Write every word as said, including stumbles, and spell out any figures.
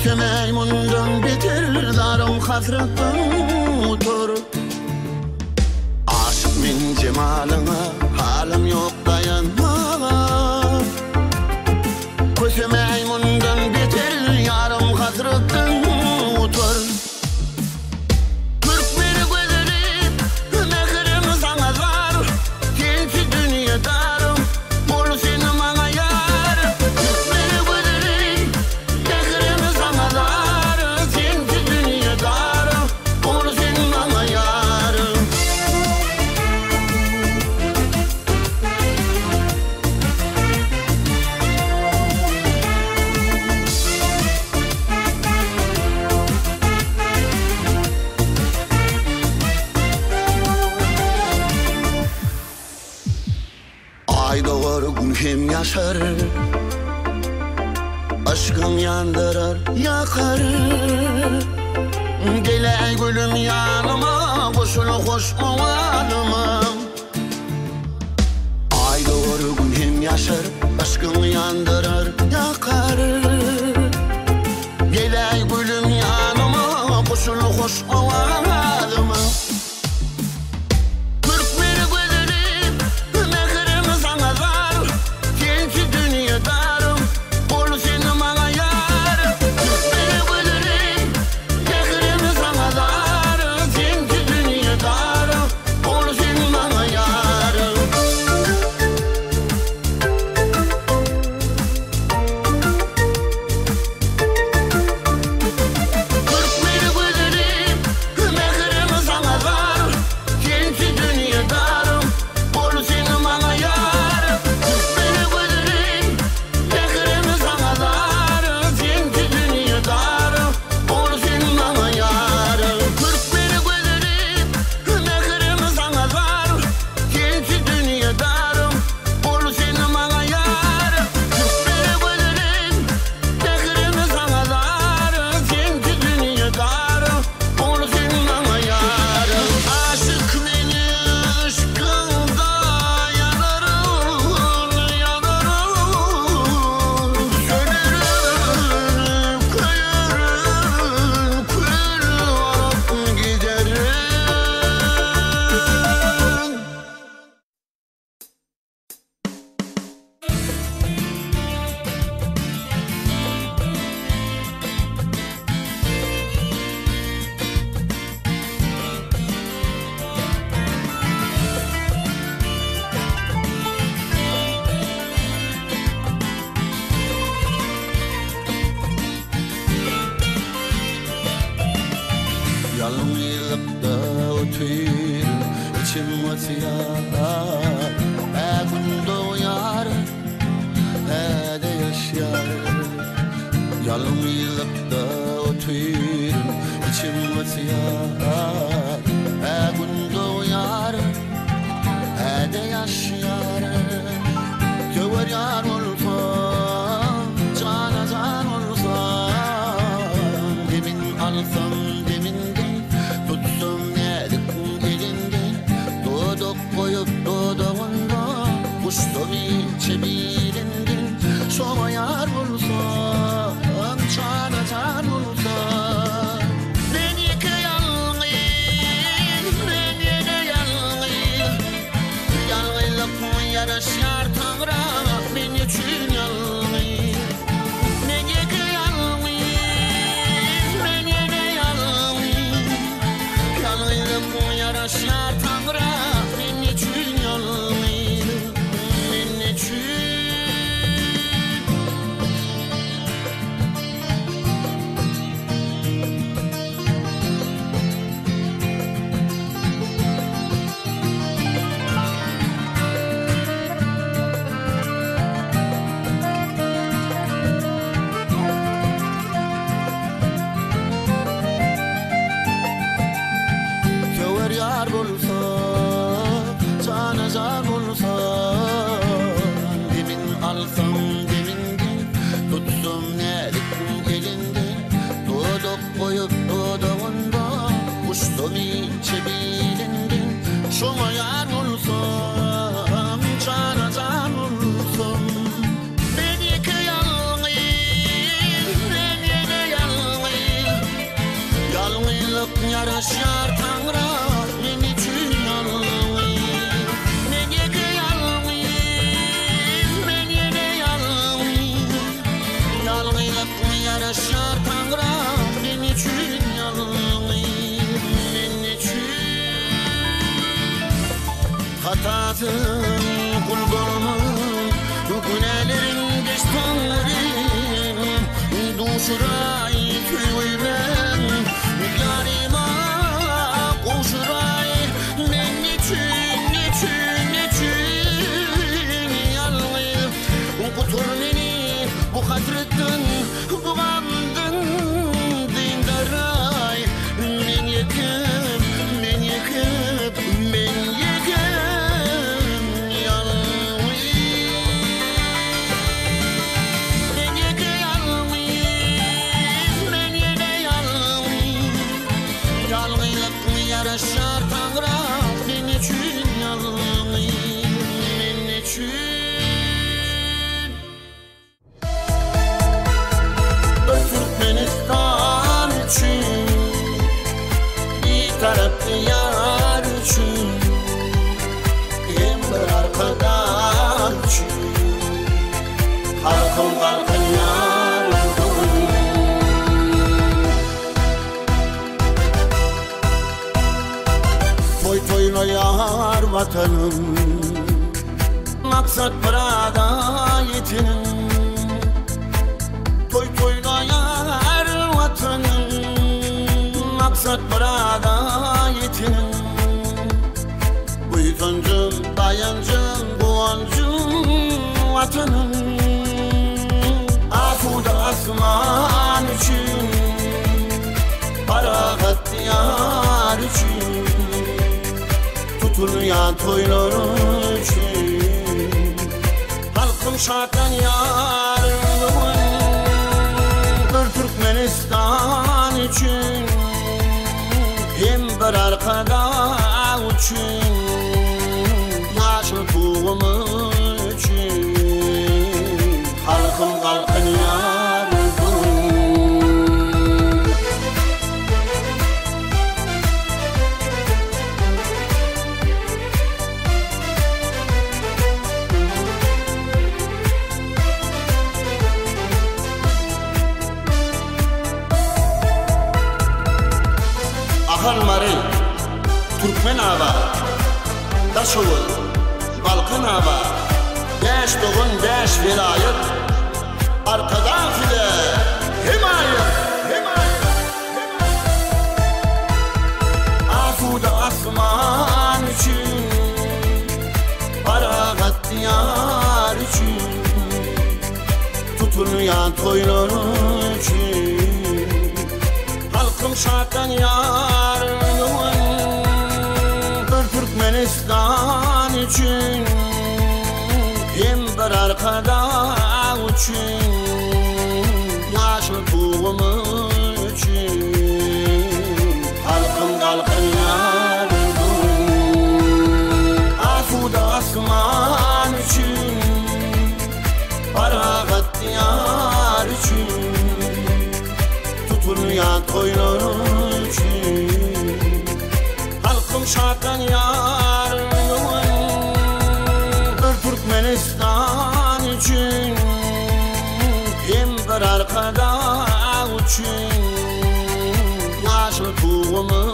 Kösemey mundan beter darım hasretten otur. Aşık min cemalına halim yok dayanma. Kösemey mundan beter yarım hasretten otur. Kırk beni gözlerim mehrim sana zar. Sensiz dünya darım ol seni bana yar. Kırk beni gözlerim mehrim sana zar. Sensiz dünya darım ol seni bana yar. Ay doğar gün hem yaşar. Aşkım yandırar yakar. Gele gülüm yanıma boşuna koşma yanıma. Ay doğar gün hem yaşar. Aşkım yandırar yakar. Gele gülüm yanıma boşuna koşma yanıma. Yalnızlıkta otur, içim atıyor. Her gün doğar, her de yaşar. Yalnızlıkta otur, içim atıyor. Her gün doğar, her de yaşar. Köver yar olsa, cana can olsa. Demin alsam çebilindin, şoma yar olsan, çana can olsan. Beni ki yalnız yaraşar Tanrım men üçün yalnız men yeke yalnız men yine yalnız yalnızlık yaraşar Tanrım men üçün yalnız men üçün hatatın kulbamın günahlerin geç Tanrım duşuray tüyüren yarima koşuray men için için için yalnız kutur beni bu kadretten bu gamdın dindaray men yekip men yekip men yekip yalnız men yekip yalnız men yine yalnız yalnızlık yaraşar Tanrım men üçün yalnız men üçün Türkmenistan için bir taraf yar için hem bir arkadaş için halkım halkın yardım toy toylayar vatanım maksat burada yetinin toy toylayar vatanım maksat burada yetinin Buyutuncum, dayancım, buancım vatanım asuda asman için parahat diyar için tutulmayan toylar için halkım şarttan yardım Türkmenistan için hem bir arkadaş için yaşlı tuğum için halkım halkın yardım Ahan Maril, Türkmen ava, Taşoğul, Balkın ava, beş doğun beş vilayet, arkadan file, himayet, himayet, asuda asman için, parahat diyar için, tutulmayan toylar için, halkım şarttan yardım Türkmenistan için hem bir arkadaş için yaşlı tuğum için halkım halkın yardım asuda asman için parahat diyar için tutulmayan toylar için halkım şarttan yardım Türkmenistan için hem bir arkadaş için yaşlı tuğum